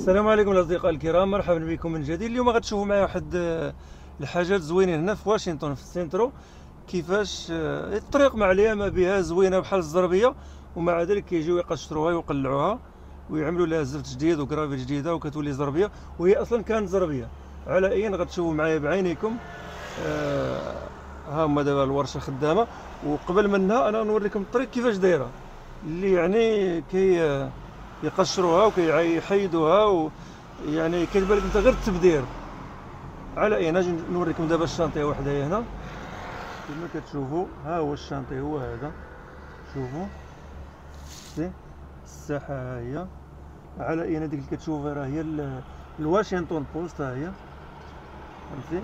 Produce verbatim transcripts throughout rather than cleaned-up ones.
السلام عليكم الاصدقاء الكرام، مرحبا بكم من جديد. اليوم غتشوفوا معايا واحد الحاجات زوينين هنا في واشنطن في السنترو، كيفاش الطريق مع اليامه بها زوينه بحال الزربيه، ومع ذلك كيجيو يقشروها ويقلعوها ويعمللوا لها زفت جديد وكرافي جديده وكتولي زربيه، وهي اصلا كانت زربيه. على اي غتشوفوا معايا بعينيكم. آه ها هما دابا الورشه خدامه، وقبل منها انا نوريكم الطريق كيفاش دايره، اللي يعني كي يقشروها وكيحيدوها و يعني كتبان لك انت غير التبدير. على اي نجي نوريكم دابا الشانطي وحدايا هنا كما كتشوفوا. ها هو الشانطي هو هذا، شوفوا سي الساحه ها هي. على اي هذيك اللي كتشوفها راه هي الواشنطن بوست، ها هي فهمتي،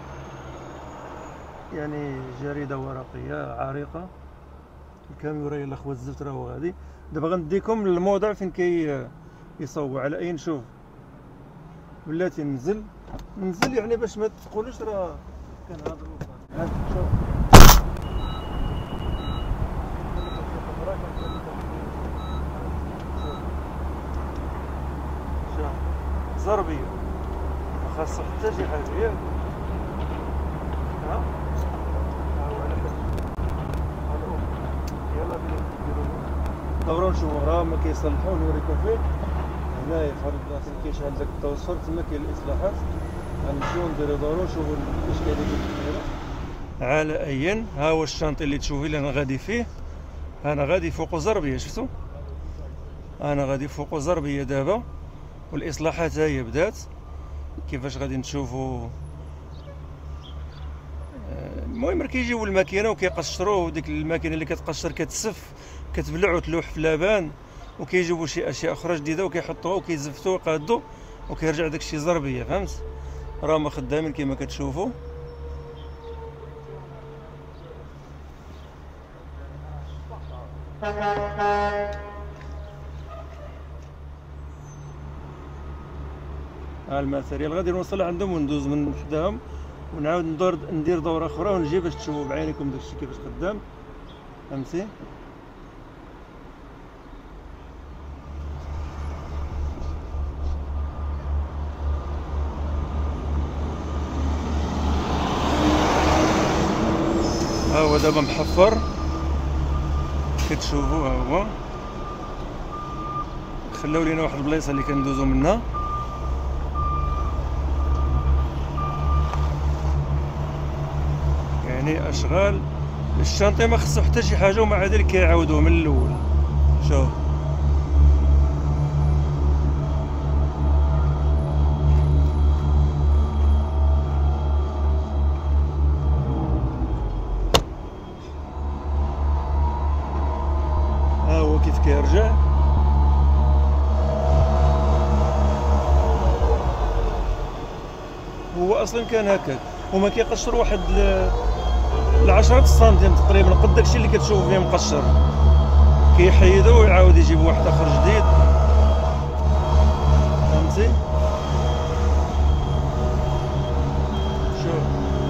يعني جريده ورقيه عريقه. الكاميرا يلا اخوات الزفت راهو غادي. دابا غنديكم للموضع فين كي يصور. على اي نشوف بلاتي ننزل ننزل يعني باش ما تقولوش راه كنهضروا. ها شوف شوف زربيه ما خاصها حتى شي حاجه ياك. ها ها هو على حسب يلا بينا دوروا نشوفوا راه ما كيصلحوا. نوريكم فين هنايا في هاد البلاصه كيشعل داك التوصل، تما كاين الاصلاحات. غنمشيو نديرو دورو نشوفوا الاشكاليه اللي دايره. على ايا ها هو الشانطي اللي تشوفي اللي انا غادي فيه. انا غادي فوق زربيه، شفتوا انا غادي فوق زربيه دابا، والاصلاحات ها هي بدات. كيفاش غادي نشوفوا. المهم كيجيو الماكينه وكيقشروه، وديك الماكينه اللي كتقشر كتسف كتبلع وتلوح في اللبان، وكيجيبوا شي اشياء اخرى جديده وكيحطوها وكيزفتوا ويقادوا وكيرجع داكشي زربيه. فهمت؟ راهما خدامين كما كتشوفوا. ها الماتيريال غادي نوصل عندهم وندوز من حداهم ونعاود ندور ندير دوره اخرى ونجي باش تشوفوا بعينكم داكشي كيفاش خدام. فهمتي؟ ها هو دابا محفر كتشوفوا. ها هو خلاو لينا واحد البلايصه اللي كندوزو منها. يعني اشغال الشانطي ما خصو حتى شي حاجه، ومع ذلك كيعاودوه من الاول. شوف ها هو كيف كيرجع. هو اصلا كان هكاك، هما كيقشروا واحد لعشرة سنتيم تقريبا قد داكشي اللي كتشوف فيه مقشر، كيحيدوه ويعاود يجيبوا واحد اخر جديد. فهمتي؟ شوف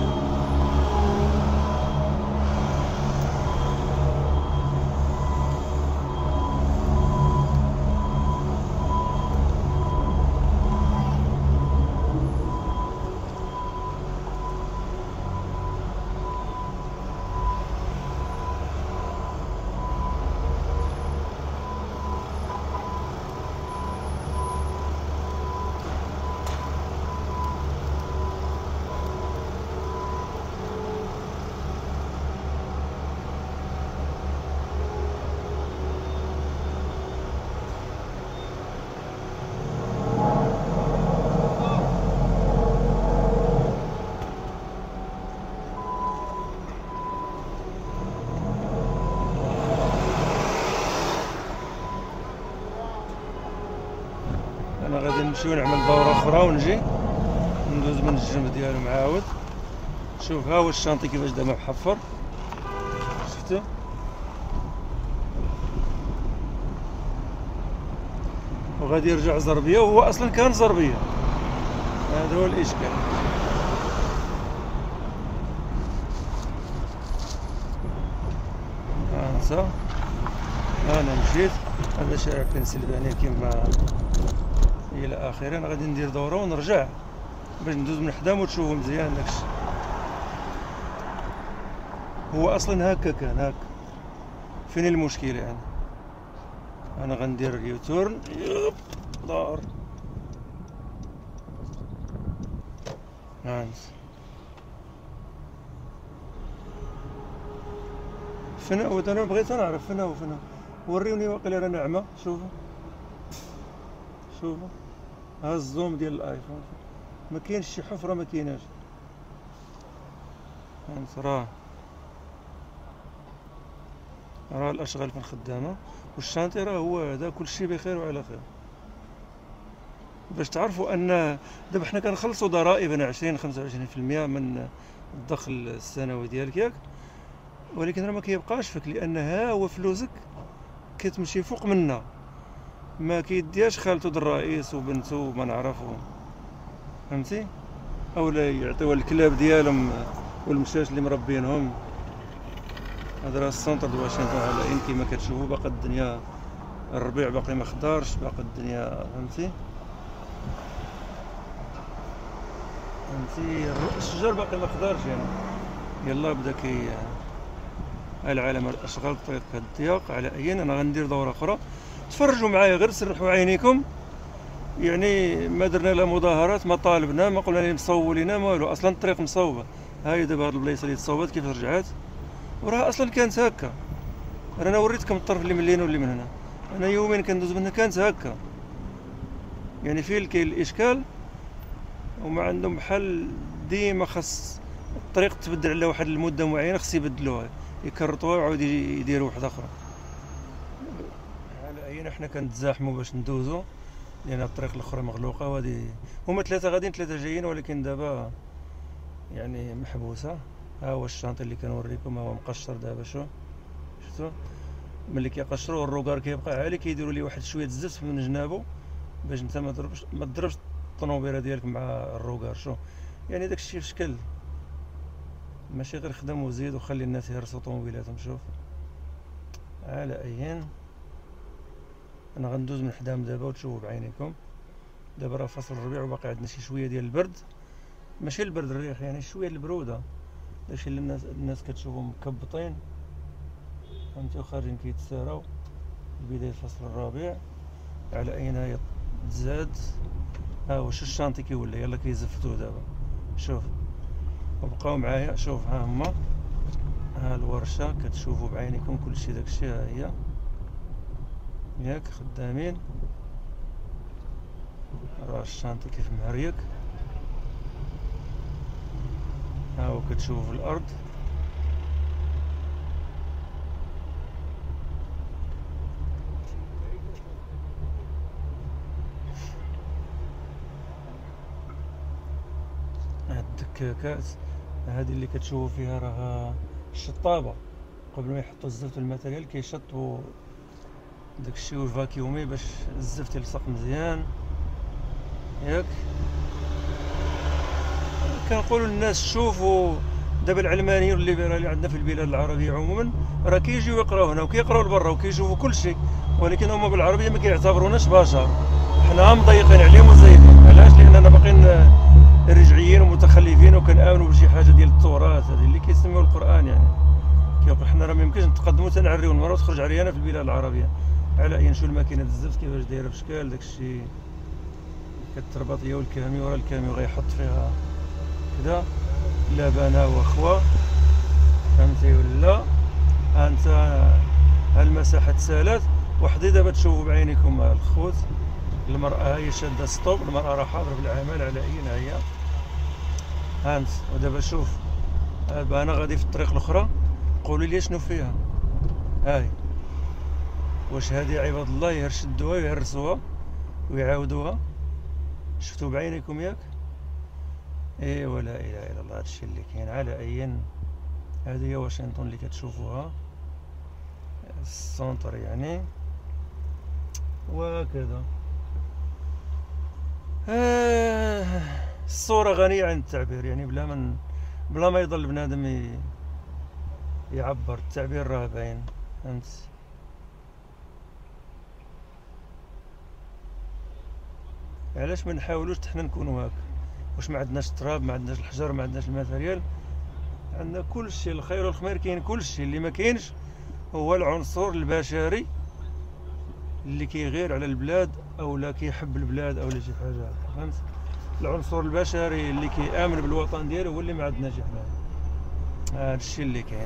انا غادي نمشيو نعمل دوره اخرى ونجي ندوز من الجنب ديالو معاود. شوف ها هو الشانطي كيفاش دابا محفر، شفتو؟ وغادي يرجع زربيه، وهو اصلا كان زربيه. هذا هو الاشكال. ها انت انا مشيت. هذا شارع بنسلفانيا كما الى اخره. انا غادي ندير دوره ونرجع باش ندوز من حدام وتشوفوا مزيان داكشي. هو اصلا هكا كان هكا. فين المشكله يعني؟ انا غندير اليوتورن يب دار هانت فين هو. انا بغيت نعرف فين هو فين هو. وريوني واقيلا راه ناعمه. شوفوا شوفوا ها الزوم ديال الايفون، ما كاينش شي حفره، ما كايناش. هانت راه راه الاشغال فين خدامه، والشانتي راه هو هذا. كلشي بخير وعلى خير. باش تعرفوا ان دابا حنا كنخلصوا ضرائب عشرين خمسة وعشرين في المية من الدخل السنوي ديالك ياك، ولكن راه ما كيبقاش فيك، لان ها هو فلوسك كتمشي فوق منا، ما كيديهاش خالته د الرئيس وبنته وما نعرفو، فهمتي؟ اولا يعطيوها الكلاب ديالهم والمشاش اللي مربينهم. هذا راه السونتر د واشنطن على عين كيما كتشوفوا. باقا الدنيا الربيع باقي ما خضرش، باقا الدنيا فهمتي فهمتي الشجر باقي ما خضرش يعني. يلا بدا كي العالم الاشغال طريق الضيق. على اين انا غندير دوره اخرى، تفرجوا معايا غير سرحوا عينيكم. يعني ما درنا لا مظاهرات، ما طالبنا، ما قلنا لهم صوبوا لينا ما والو. اصلا الطريق مصوبه. هاي دابا هاد البلايص اللي تصوبات كيف رجعات، وراه اصلا كانت هكا. انا وريتكم الطرف اللي من لهنا واللي من هنا. انا يومين كندوز منها كانت هكا. يعني فين كاين الاشكال، وما عندهم بحال ديما خاص الطريق تبدل على واحد المده معينه، خص يبدلوها يكرطوها ويعاود يديروا واحده اخرى. على اين حنا كنتزاحموا باش ندوزو، لان الطريق الاخرى مغلوقه، وهادي هما ثلاثه غاديين ثلاثه جايين، ولكن دابا يعني محبوسه. ها هو الشانطي اللي كنوريكم، ها هو مقشر دابا. شو شفتوا ملي كيقشروا الروكار كيبقى عالي، كيديروا ليه واحد شويه الزفت من جنابو باش انت ما تضربش ما تضربش الطوموبيله ديالك مع الروكار. شو يعني داكشي في شكل، ماشي غير خدم وزيد وخلي الناس يهرسوا طوموبيلاتهم. شوف على اين انا غندوز من حدام دابا وتشوفوا بعينيكم. دابا راه فصل الربيع وباقي عندنا شي شويه ديال البرد، ماشي البرد الريح، يعني شويه البروده. داكشي اللي الناس الناس كتشوفهم مكبطين فهمتي، وخارجين كيتساراو بدايه فصل الربيع. على اين هي تزاد. ها هو شو الشانتي كيولي يلا كيزفتوه دابا. شوف وبقاو معايا. شوف ها هما، ها الورشه كتشوفوا بعينيكم كلشي داكشي. ها هي ياك خدامين. راه الشانتي كيف مهريك. ها هو كتشوف الارض. هاد الدكاكات هادي اللي كتشوفوا فيها راه الشطابه، قبل ما يحطوا الزفت والماتيريال كيشطبوا داكشي والفاكيومي باش الزفت يلصق مزيان ياك. كنقولوا للناس شوفوا دابا العلمانيين والليبراليين اللي عندنا في البلاد العربيه عموما راه كيجيو يقراو هنا وكيقراو لبرا وكيشوفوا كلشي، ولكن هما بالعربيه ما كيعتبروناش بشر. حنا مضيقين عليهم وزايدين. علاش؟ لاننا باقيين رجعيين ومتخلفين وكنامنوا بشي حاجه ديال التراث هذه اللي كيسميوها القران. يعني كيقول حنا راه ما يمكنش نتقدموا تنعريو المراه وتخرج عريانه في البلاد العربيه. على اي نشوف الماكينه الزفت كيفاش دايره بشكل داكشي، كتربط هي والكامي، ورا الكامي غيحط فيها كذا لبنه وخوا فهمتي ولا. انت هالمساحه تسالات وحدي. دابا تشوفوا بعينيكم الخوت، المراه هي شاده ستوب، المراه راه حاضره في العمل. على اين هي هانت. ودابا شوف دابا انا غادي في الطريق الاخرى، قولوا لي شنو فيها. هاي واش هذه عباد الله يرشدوها ويهرسوها ويعاودوها؟ شفتوا بعينيكم ياك؟ ايوا لا اله الا الله. هادشي اللي كاين. على اين هذه هي واشنطن اللي كتشوفوها، السونتر يعني. وهكذا آه الصورة غنية عن التعبير، يعني بلا من بلا ما يضل بنادم يعبر. التعبير راه باين فهمت. علاش ما نحاولوش حنا نكونوا هكا؟ واش ما عندناش التراب، ما عندناش الحجر، ما عندناش الماتيريال؟ عندنا كل شيء، الخير والخمير كاين كل شيء. اللي ما كاينش هو العنصر البشري اللي كيغير على البلاد او لا كيحب البلاد او لا شي حاجه، فهمت؟ العنصر البشري اللي كيامن بالوطن ديالو هو اللي ما عندناش حنا. هذا الشيء اللي كاين.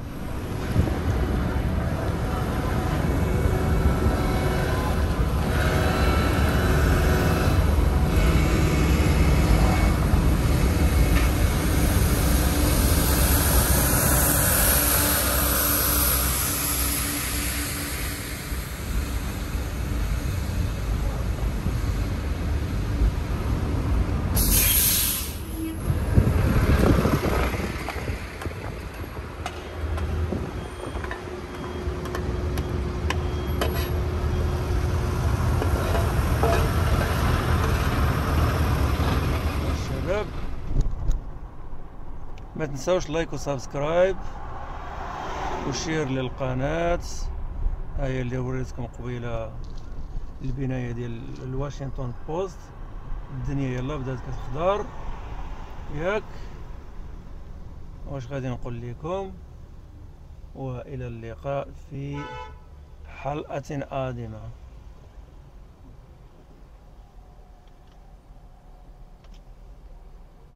ما تنساوش لايك وسبسكرايب وشير للقناة. هاهي اللي وريتكم قبيله البناية ديال الواشنطن بوست. الدنيا يلا بدات كتخضر ياك. واش غادي نقول لكم، والى اللقاء في حلقة قادمة.